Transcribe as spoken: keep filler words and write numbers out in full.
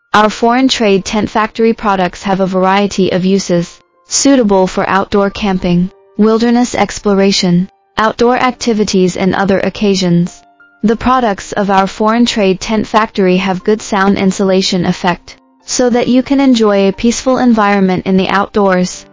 Our foreign trade tent factory products have a variety of uses, suitable for outdoor camping, wilderness exploration, outdoor activities and other occasions. The products of our foreign trade tent factory have good sound insulation effect, so that you can enjoy a peaceful environment in the outdoors.